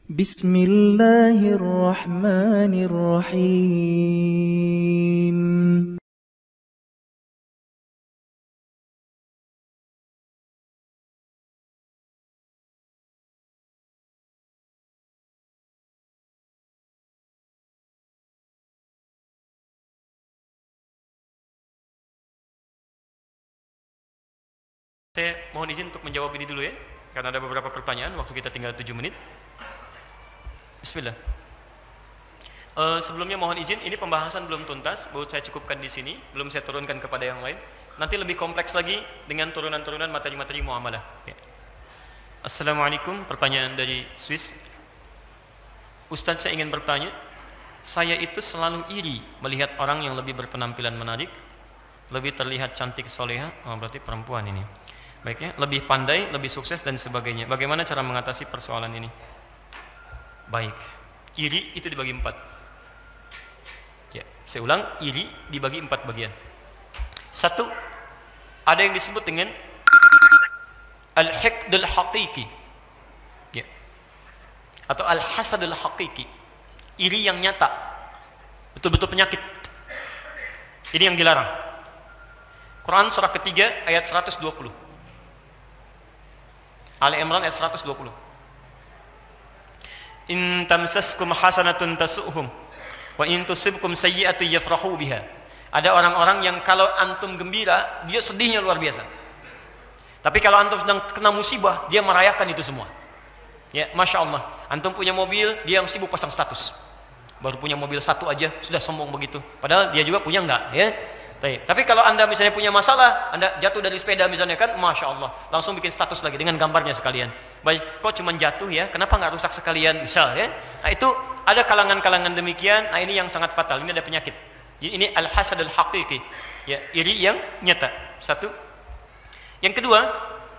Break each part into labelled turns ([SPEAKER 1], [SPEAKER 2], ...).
[SPEAKER 1] بسم الله الرحمن الرحيم.
[SPEAKER 2] Saya mohon izin untuk menjawab ini dulu ya, karena ada beberapa pertanyaan, waktu kita tinggal 7 menit. Bismillah. Sebelumnya mohon izin, ini pembahasan belum tuntas, baru saya cukupkan di sini, belum saya turunkan kepada yang lain. Nanti lebih kompleks lagi dengan turunan-turunan materi-materi muamalah. Ya. Assalamualaikum, pertanyaan dari Swiss. Ustaz, saya ingin bertanya, saya itu selalu iri melihat orang yang lebih berpenampilan menarik, lebih terlihat cantik soleha, berarti perempuan ini. Baiknya, lebih pandai, lebih sukses dan sebagainya. Bagaimana cara mengatasi persoalan ini? Baik, iri itu dibagi 4. Ya, saya ulang, iri dibagi 4 bagian. 1, ada yang disebut dengan al-hiqdul haqiqi, ya, atau al-hasadul haqiqi, iri yang nyata, betul-betul penyakit. Ini yang dilarang. Quran surah ketiga ayat 120. Ali Imran ayat 120. In tamsaskum hasanatun tasu'hum wa in tusibkum sayyi'atun yafrahu biha. Ada orang-orang yang kalau antum gembira, dia sedihnya luar biasa. Tapi kalau antum sedang kena musibah, dia merayakan itu semua. Ya, Masya Allah. Antum punya mobil, dia yang sibuk pasang status. Baru punya mobil 1 aja, sudah sombong begitu. Padahal dia juga punya enggak, ya. Tapi kalau anda misalnya punya masalah, anda jatuh dari sepeda misalnya kan, Masya Allah, langsung bikin status lagi dengan gambarnya sekalian. Baik, kok cuma jatuh ya, kenapa nggak rusak sekalian, misal ya. Nah itu ada kalangan-kalangan demikian, nah ini yang sangat fatal, ini ada penyakit. Jadi ini al-hasad al-haqiqi, ya, iri yang nyata. 1. Yang kedua,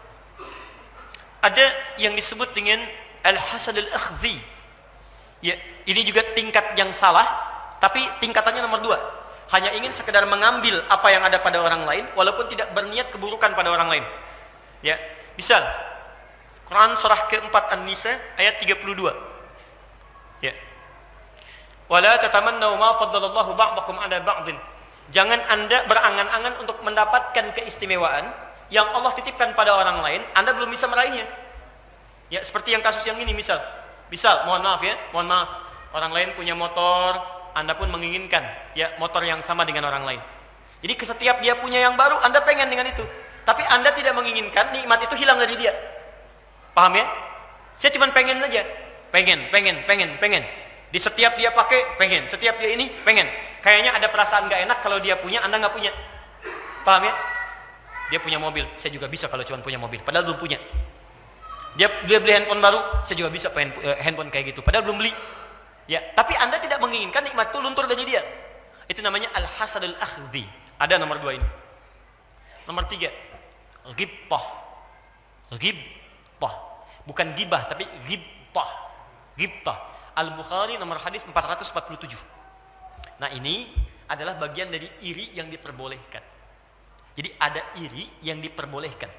[SPEAKER 2] ada yang disebut dengan al-hasad al-akhdhi. Ya, ini juga tingkat yang salah, tapi tingkatannya nomor 2. Hanya ingin sekedar mengambil apa yang ada pada orang lain, walaupun tidak berniat keburukan pada orang lain. Ya, misal Quran surah keempat An-Nisa ayat 32. Ya. Wala tatamannaw ma faddalallahu ba'dakum 'ala ba'din. Jangan Anda berangan-angan untuk mendapatkan keistimewaan yang Allah titipkan pada orang lain, Anda belum bisa meraihnya. Ya, seperti yang kasus yang ini misal, mohon maaf ya, mohon maaf. Orang lain punya motor, Anda pun menginginkan ya motor yang sama dengan orang lain. Jadi setiap dia punya yang baru, Anda pengen dengan itu. Tapi Anda tidak menginginkan nikmat itu hilang dari dia. Paham ya? Saya cuma pengen saja. Pengen. Di setiap dia pakai, pengen. Setiap dia ini, pengen. Kayaknya ada perasaan gak enak kalau dia punya, Anda nggak punya. Paham ya? Dia punya mobil, saya juga bisa kalau cuma punya mobil. Padahal belum punya. Dia beli handphone baru, saya juga bisa pengen handphone kayak gitu. Padahal belum beli. Ya, tapi Anda tidak menginginkan nikmat itu luntur dari dia. Itu namanya al-hasad al-akhdhi. Ada nomor 2 ini. Nomor 3, ghibtah. Ghibtah. Bukan gibah, tapi ghibtah. Ghibtah. Al-Bukhari nomor hadis 447. Nah, ini adalah bagian dari iri yang diperbolehkan. Jadi ada iri yang diperbolehkan.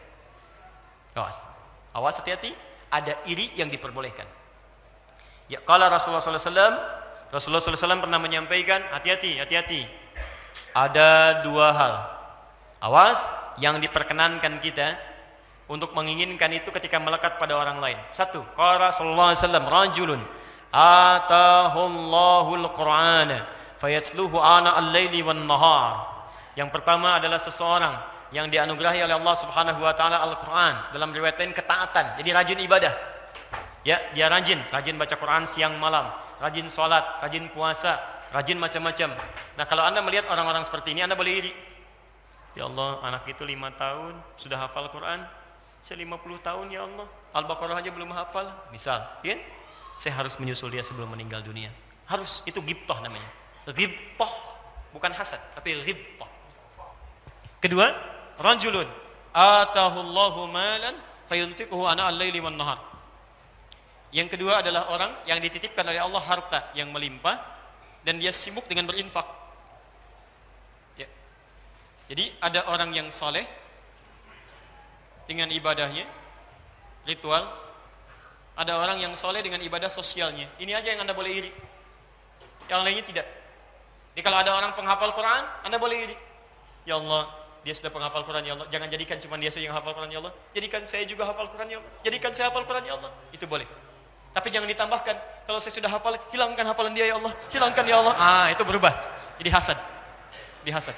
[SPEAKER 2] Awas hati-hati, ada iri yang diperbolehkan. Ya, kalau Rasulullah SAW pernah menyampaikan, hati-hati. Ada 2 hal. Awas, yang diperkenankan kita untuk menginginkan itu ketika melekat pada orang lain. 1, qala Rasulullah SAW, rajulun atahullahul Qur'ana fayatsluhu ana al-laili wan nahar. Yang pertama adalah seseorang yang dianugerahi oleh Allah Subhanahu wa taala Al-Qur'an, dalam riwayat lain ketaatan. Jadi rajin ibadah. Ya, dia rajin baca Quran siang malam, rajin sholat, rajin puasa, rajin macam-macam. Nah, kalau Anda melihat orang-orang seperti ini, Anda boleh iri. Ya Allah, anak itu 5 tahun sudah hafal Quran, saya 50 tahun ya Allah, Al-Baqarah aja belum hafal. Misal, ya, saya harus menyusul dia sebelum meninggal dunia. Harus, itu ghibtah namanya. Ghibtah, bukan hasad, tapi ghibtah. Kedua, rajulun atahullahu malan fayunfiquhu ana al-laili wan nahar. Yang kedua adalah orang yang dititipkan oleh Allah harta yang melimpah dan dia sibuk dengan berinfak. Ya. Jadi ada orang yang saleh dengan ibadahnya, ritual, Ada orang yang soleh dengan ibadah sosialnya. Ini aja yang Anda boleh iri. Yang lainnya tidak. Jadi kalau ada orang penghafal Quran, Anda boleh iri. Ya Allah, dia sudah penghafal Quran, ya Allah. Jangan jadikan cuma dia saja yang hafal Quran, ya Allah. Jadikan saya juga hafal Quran, ya Allah. Jadikan saya hafal Quran, ya Allah. Itu boleh. Tapi jangan ditambahkan, kalau saya sudah hafal, hilangkan hafalan dia, ya Allah. Hilangkan, ya Allah. Itu berubah. Jadi hasad. Dihasad.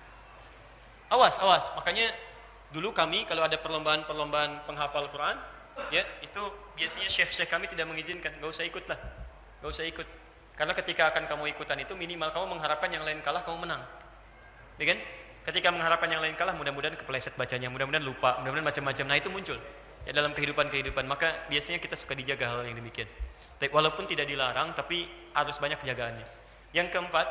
[SPEAKER 2] Awas, awas. Makanya dulu kami kalau ada perlombaan penghafal Quran, ya itu biasanya syekh-syekh kami tidak mengizinkan. Gak usah ikut lah. Gak usah ikut. Karena ketika akan kamu ikutan itu minimal kamu mengharapkan yang lain kalah, kamu menang. Ya kan? Ketika mengharapkan yang lain kalah, mudah-mudahan kepleset bacanya, mudah-mudahan lupa, mudah-mudahan macam-macam. Nah itu muncul ya dalam kehidupan. Maka biasanya kita suka dijaga hal yang demikian. Walaupun tidak dilarang, tapi harus banyak penjagaannya. Yang keempat,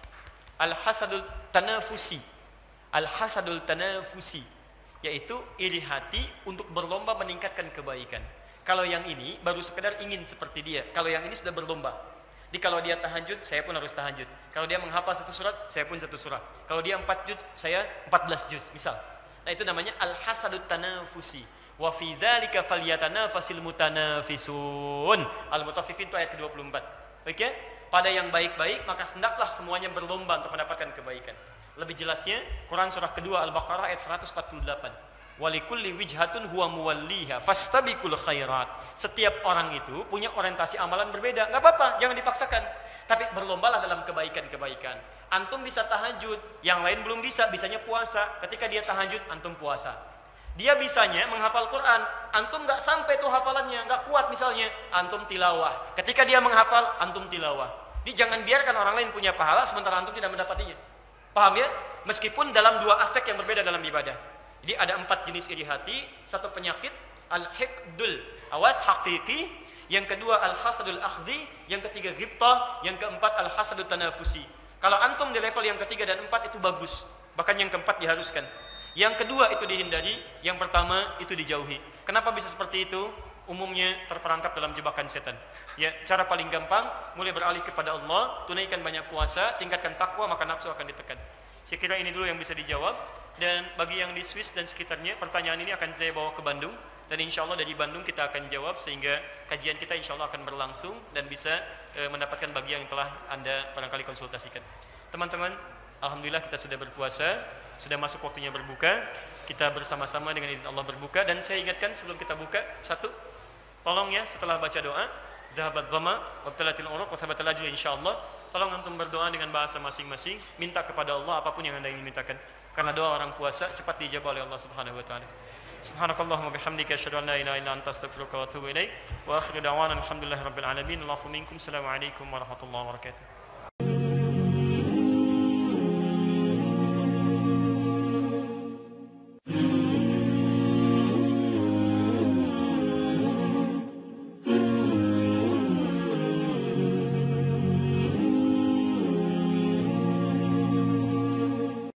[SPEAKER 2] al-hasadul tanafusi. Al-hasadul tanafusi, yaitu iri hati untuk berlomba meningkatkan kebaikan. Kalau yang ini baru sekedar ingin seperti dia. Kalau yang ini sudah berlomba. Jadi kalau dia tahajud, saya pun harus tahajud. Kalau dia menghafal 1 surat, saya pun 1 surat. Kalau dia 4 juz, saya 14 juz, misal. Nah itu namanya al-hasadut tanafusi. Wa fi dzalika falyatanafasil mutanafisun. Al-Mutaffifin itu ayat ke-24. Oke? Pada yang baik-baik maka hendaklah semuanya berlomba untuk mendapatkan kebaikan. Lebih jelasnya Quran surah kedua Al-Baqarah ayat 148. Walikulli wijhatun huwa muwalliha fastabiqul khairat. Setiap orang itu punya orientasi amalan berbeda. Enggak apa-apa, jangan dipaksakan. Tapi berlombalah dalam kebaikan-kebaikan. Antum bisa tahajud, yang lain belum bisa, bisanya puasa. Ketika dia tahajud, antum puasa. Dia bisanya menghafal Quran, antum enggak sampai tuh hafalannya, enggak kuat misalnya, antum tilawah. Ketika dia menghafal, antum tilawah. Jadi jangan biarkan orang lain punya pahala sementara antum tidak mendapatinya. Paham ya? Meskipun dalam 2 aspek yang berbeda dalam ibadah. Jadi ada 4 jenis iri hati. 1 penyakit al-hiqdul awas hakiki, yang kedua al-hasadul akhdhi, yang ketiga ghibtah, yang keempat al-hasadul tanafusi. Kalau antum di level yang ketiga dan 4 itu bagus, bahkan yang keempat diharuskan. Yang kedua itu dihindari, yang pertama itu dijauhi. Kenapa bisa seperti itu? Umumnya terperangkap dalam jebakan setan. Ya, cara paling gampang mulai beralih kepada Allah, tunaikan banyak puasa, tingkatkan takwa, maka nafsu akan ditekan. Saya kira ini dulu yang bisa dijawab. Dan bagi yang di Swiss dan sekitarnya, pertanyaan ini akan saya bawa ke Bandung. Dan insya Allah dari Bandung kita akan jawab, sehingga kajian kita insya Allah akan berlangsung dan bisa mendapatkan bagian yang telah Anda barangkali konsultasikan. Teman-teman, alhamdulillah kita sudah berpuasa, sudah masuk waktunya berbuka. Kita bersama-sama dengan izin Allah berbuka. Dan saya ingatkan sebelum kita buka, 1, tolong ya setelah baca doa, dhahabat dhama wabtalatil uruq wa thabatal ajru insyaallah. Tolong antum berdoa dengan bahasa masing-masing, minta kepada Allah apapun yang Anda ingin mintakan. Karena doa orang puasa cepat dijawab oleh Allah Subhanahu wa taala. Subhanakallahumma bihamdika asyhadu an la ilaha illa anta astaghfiruka wa atubu ilaik. Wa akhiru da'wana alhamdulillahirabbil alamin. Allahu minkum. Assalamualaikum warahmatullahi wabarakatuh.